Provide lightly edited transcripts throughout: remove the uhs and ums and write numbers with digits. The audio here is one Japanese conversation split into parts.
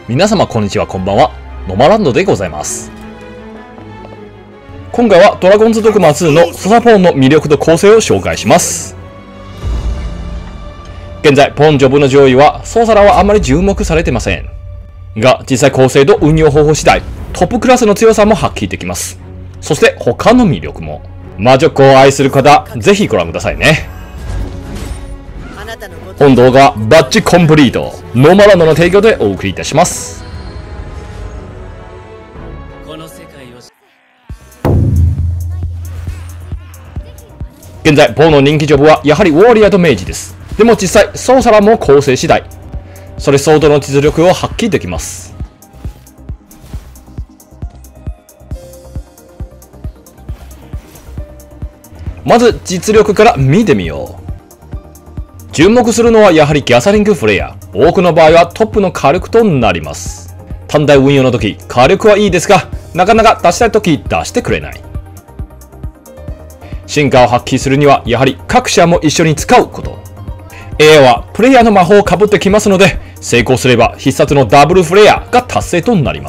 皆様こんにちは、こんばんは。ノマランドでございます。今回はドラゴンズドグマ2のソサポーンの魅力と構成を紹介します。現在、ポーンジョブの上位は、ソーサラはあまり注目されてません。が、実際構成と運用方法次第、トップクラスの強さも発揮できます。そして他の魅力も。魔女っ子を愛する方、ぜひご覧くださいね。本動画はバッチコンプリート、ノーマランドの提供でお送りいたします。現在、ポーの人気ジョブはやはりウォーリアーとメイジです。でも実際、ソーサラも構成次第、それ相当の実力を発揮できます。まず実力から見てみよう。注目するのはやはりギャサリングフレア。多くの場合はトップの火力となります。単体運用の時、火力はいいですが、なかなか出したい時出してくれない。進化を発揮するにはやはり各社も一緒に使うこと。エアはプレイヤーの魔法をかぶってきますので、成功すれば必殺のダブルフレアが達成となります。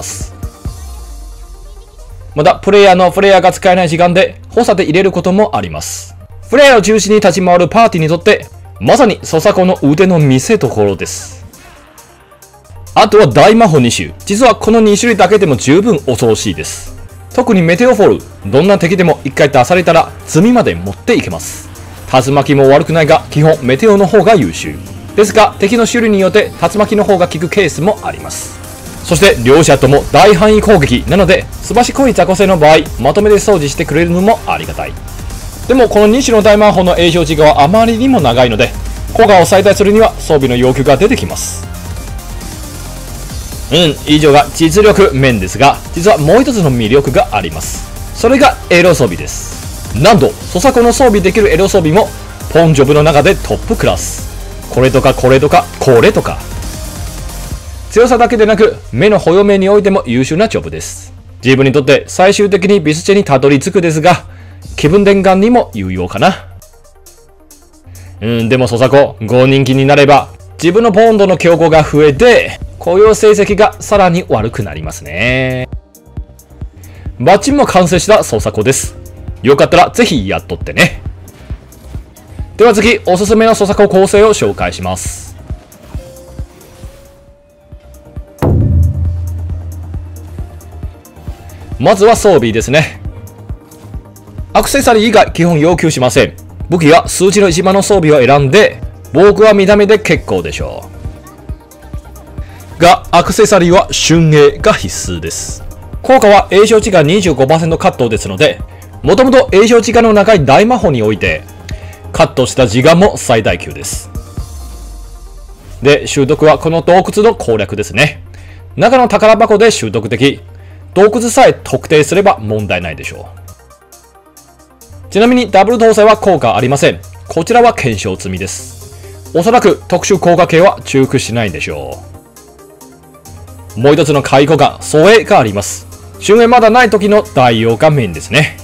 またプレイヤーのフレアが使えない時間で補佐で入れることもあります。フレアを中心に立ち回るパーティーにとってまさにソサコの腕の見せ所です。あとは大魔法2種。実はこの2種類だけでも十分恐ろしいです。特にメテオフォル、どんな敵でも1回出されたら積まで持っていけます。竜巻も悪くないが、基本メテオの方が優秀ですが、敵の種類によって竜巻の方が効くケースもあります。そして両者とも大範囲攻撃なので、すばしこい雑魚性の場合まとめて掃除してくれるのもありがたい。でもこの2種の大魔法の影響時間はあまりにも長いので、効果を最大するには装備の要求が出てきます。以上が実力面ですが、実はもう一つの魅力があります。それがエロ装備です。なんとソサコの装備できるエロ装備もポンジョブの中でトップクラス。これとかこれとかこれとか、強さだけでなく目の保養面においても優秀なジョブです。自分にとって最終的にビスチェにたどり着くですが、気分転換にも有用かな。でもソサコ5人気になれば自分のポンドの強行が増えて雇用成績がさらに悪くなりますね。バッチンも完成したソサコです。よかったらぜひやっとってね。では次、おすすめのソサコ構成を紹介します。まずは装備ですね。アクセサリー以外基本要求しません。武器は数値の1番の装備を選んで、防具は見た目で結構でしょう。が、アクセサリーは瞬影が必須です。効果は影響値が 25% カットですので、もともと影響値がの長い大魔法において、カットした時間も最大級です。で、習得はこの洞窟の攻略ですね。中の宝箱で習得でき、洞窟さえ特定すれば問題ないでしょう。ちなみにダブル搭載は効果ありません。こちらは検証済みです。おそらく特殊効果系は重複しないでしょう。もう一つの解雇が素影があります。瞬影まだない時の代用がメインですね。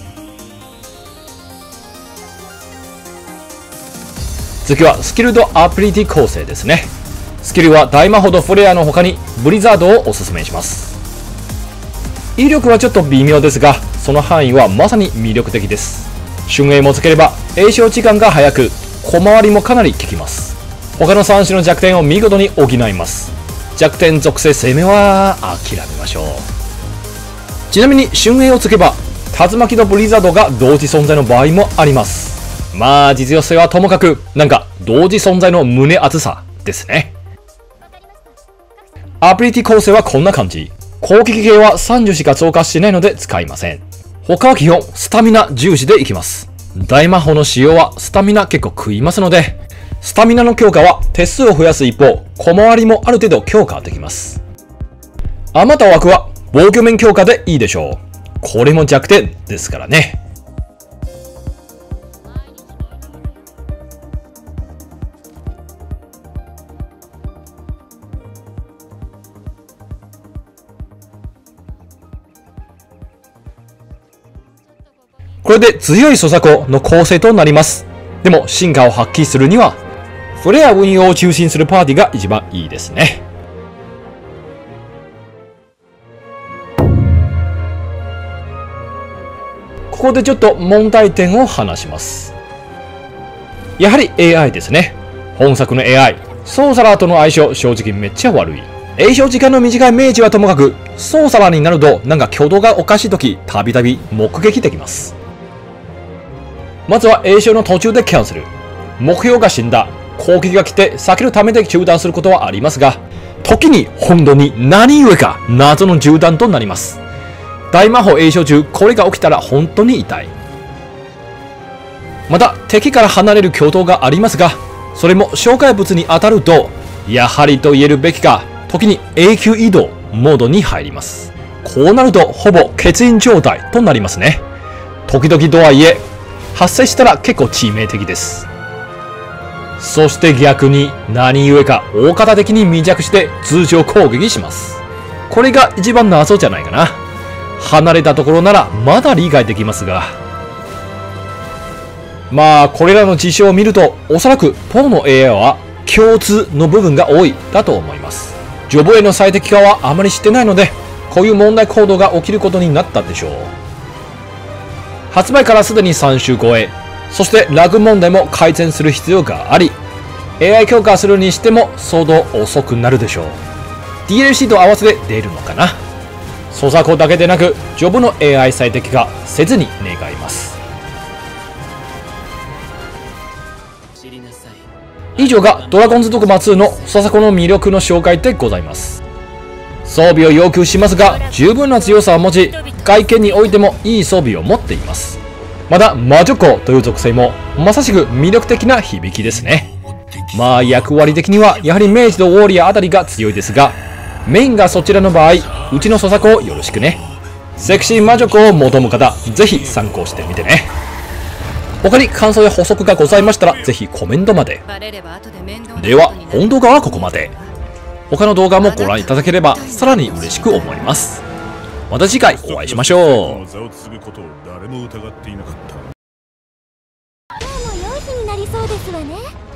次はスキルとアビリティ構成ですね。スキルは大魔法とフレアの他にブリザードをおすすめします。威力はちょっと微妙ですが、その範囲はまさに魅力的です。瞬影もつければ詠唱時間が早く、小回りもかなり効きます。他の3種の弱点を見事に補います。弱点属性攻めは諦めましょう。ちなみに瞬影をつけば竜巻とブリザードが同時存在の場合もあります。まあ実用性はともかく、なんか同時存在の胸熱さですね。アビリティ構成はこんな感じ。攻撃系は30しか増加しないので使いません。他は基本スタミナ重視でいきます。大魔法の使用はスタミナ結構食いますので、スタミナの強化は手数を増やす一方、小回りもある程度強化できます。余った枠は防御面強化でいいでしょう。これも弱点ですからね。これで強いソサコの構成となります。でも進化を発揮するにはフレア運用を中心するパーティーが一番いいですね。 ここでちょっと問題点を話します。やはり AI ですね。本作の AI、ソーサラーとの相性、正直めっちゃ悪い。詠唱時間の短い明治はともかく、ソーサラーになるとなんか挙動がおかしい時、たびたび目撃できます。まずは詠唱の途中でキャンセル。目標が死んだ。攻撃が来て避けるためで中断することはありますが、時に本当に何故か謎の中断となります。大魔法詠唱中、これが起きたら本当に痛い。また敵から離れる挙動がありますが、それも障害物に当たると、やはりと言えるべきか、時に永久移動モードに入ります。こうなるとほぼ欠員状態となりますね。時々とはいえ、発生したら結構致命的です。そして逆に何故か大方的に未弱して通常攻撃します。これが一番謎じゃないかな。離れたところならまだ理解できますが。まあこれらの事象を見ると、おそらくポーの AI は共通の部分が多いだと思います。ジョブへの最適化はあまりしてないので、こういう問題行動が起きることになったでしょう。発売からすでに3週超え、そしてラグ問題も改善する必要があり、AI 強化するにしても相当遅くなるでしょう。DLC と合わせて出るのかな。操作庫だけでなく、ジョブの AI 最適化せずに願います。以上がドラゴンズドグマ2の操作庫の魅力の紹介でございます。装備を要求しますが、十分な強さを持ち、外見においてもいい装備を持っています。また魔女子という属性もまさしく魅力的な響きですね。まあ役割的にはやはり明治とウォーリアーあたりが強いですが、メインがそちらの場合、うちの操作庫をよろしくね。セクシー魔女子を求む方、ぜひ参考してみてね。他に感想や補足がございましたら、ぜひコメントまで。では、本動画はここまで。他の動画もご覧いただければ、さらに嬉しく思います。また次回お会いしましょう。今日も良い日になりそうですわね。